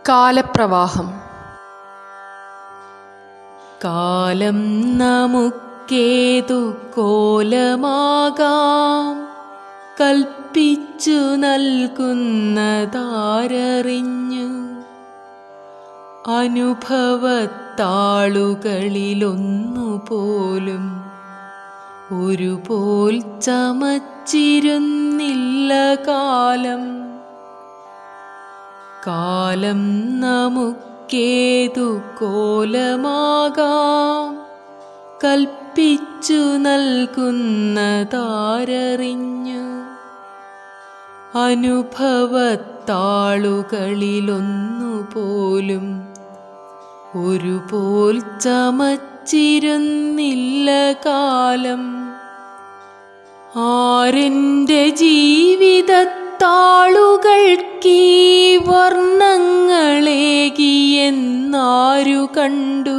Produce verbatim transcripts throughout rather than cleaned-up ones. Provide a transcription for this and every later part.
കാലപ്രവാഹം. കാലം നമുക്കേതു കോലമാകാം, കൽപ്പിച്ചു നൽകുന്നതാരറിഞ്ഞു. അനുഭവത്താളുകളിലൊന്നുപോലും ഒരുപോൽ ചമച്ചിരുന്നില്ല കാലം. കാലം നമുക്കേതു കോലമാകാം, കൽപ്പിച്ചു നൽകുന്നതാരറിഞ്ഞു. അനുഭവത്താളുകളിലൊന്നുപോലും ഒരുപോൽ ചമച്ചിരുന്നില്ല കാലം. ആരെൻ്റെ ജീവിതത്താളുകൾക്കീ വർണ്ണങ്ങളേകിയെന്നാരു കണ്ടു?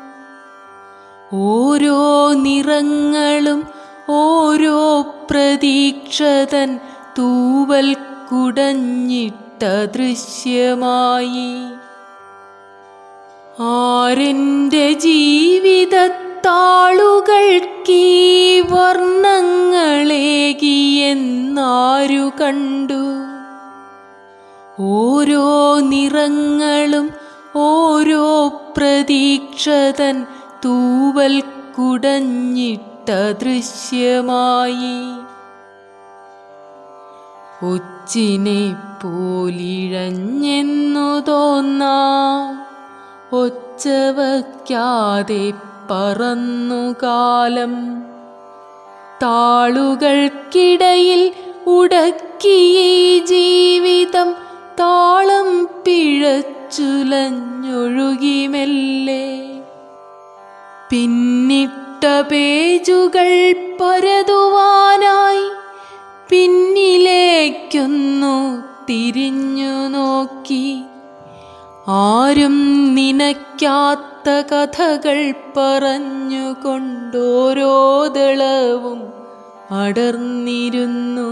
ഓരോ നിറങ്ങളും ഓരോ പ്രതീക്ഷതൻ തൂവൽ കുടഞ്ഞിട്ട ദൃശ്യമായി. ആരെൻ്റെ ജീവിതത്താളുകൾക്കീ വർണ്ണങ്ങളേകിയെന്നാരു കണ്ടു? ഓരോ നിറങ്ങളും ഓരോ പ്രതീക്ഷതൻ തൂവൽ കുടഞ്ഞിട്ട ദൃശ്യമായി. ഒച്ചിനെ പോലിഴഞ്ഞെന്നു തോന്നാം, ഒച്ച വയ്ക്കാതെ പറന്നു കാലം. താളുകൾക്കിടയിൽ ഉടക്കിയ ജീവിതം താളം പിഴച്ചുലഞ്ഞൊഴുകി മെല്ലെ. പിന്നിട്ട പേജുകൾ പരതുവാനായി പിന്നിലേക്കൊന്നു തിരിഞ്ഞു നോക്കി. ആരും നനയ്ക്കാത്ത കഥകൾ പറഞ്ഞുകൊണ്ടോരോ ദളവും അടർന്നിരുന്നു.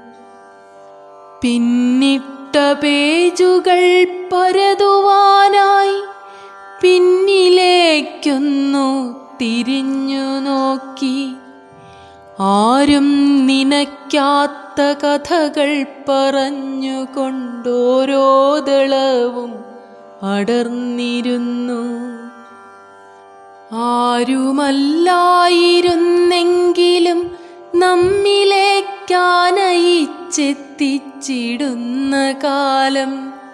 പിന്നിട്ട പേജുകൾ പരതുവാനായി പിന്നിലേക്കൊന്നു തിരിഞ്ഞു നോക്കി. ആരും നനയ്ക്കാത്ത കഥകൾ പറഞ്ഞുകൊണ്ടോരോ ദളവും അടർന്നിരുന്നു. ആരുമല്ലായിരുന്നെങ്കിലും നമ്മിലേക്കാനയിച്ചെത്തിച്ചിടുന്ന കാലം.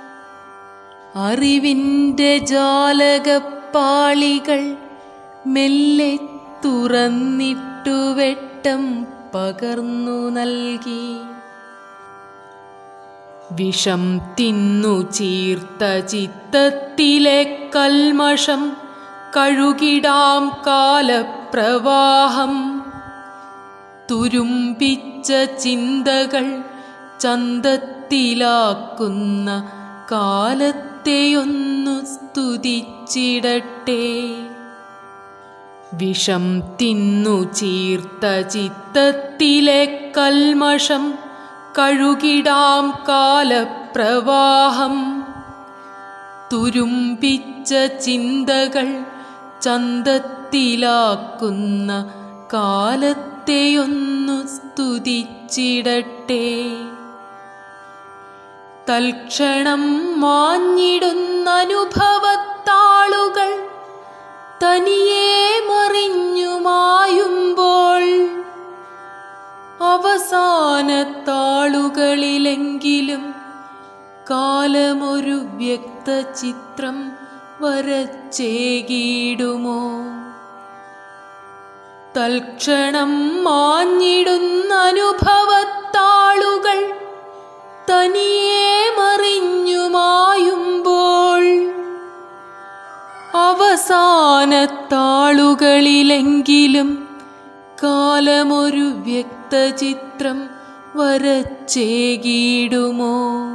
അറിവിൻ്റെ ജാലകപ്പാളികൾ മെല്ലെ തുറന്നിട്ടു വെട്ടം പകർന്നു നൽകി. വിഷം തിന്നു ചീർത്ത ചിത്തത്തിലെ കൽമഷം കഴുകിടാം കാലപ്രവാഹം. തുരുമ്പിച്ച ചിന്തകൾ ചന്തത്തിലാക്കുന്ന കാലത്തെയൊന്നു സ്തുതിച്ചിടട്ടെ. വിഷം തിന്നു ചീർത്ത ചിത്തത്തിലെ കൽമഷം കഴുകിടാം കാലപ്രവാഹം. തുരുമ്പിച്ച ചിന്തകൾ ചന്തത്തിലാക്കുന്ന കാലത്തെയൊന്നു സ്തുതിച്ചിടട്ടെ. തൽക്ഷണം മാഞ്ഞിടുന്ന അനുഭവത്താളുകൾ തനിയെ മറിഞ്ഞുമായുമ്പോൾ അവസാനത്താളുകളിലെങ്കിലും കാലമൊരു വ്യക്തചിത്രം വരച്ചേകിടുമോ? തൽക്ഷണം മാഞ്ഞിടുന്ന അനുഭവത്താളുകൾ തനിയെ മറിഞ്ഞുമായുമ്പോൾ അവസാനത്താളുകളിലെങ്കിലും കാലമൊരു വ്യക്തചിത്രം വരച്ചേകിടുമോ?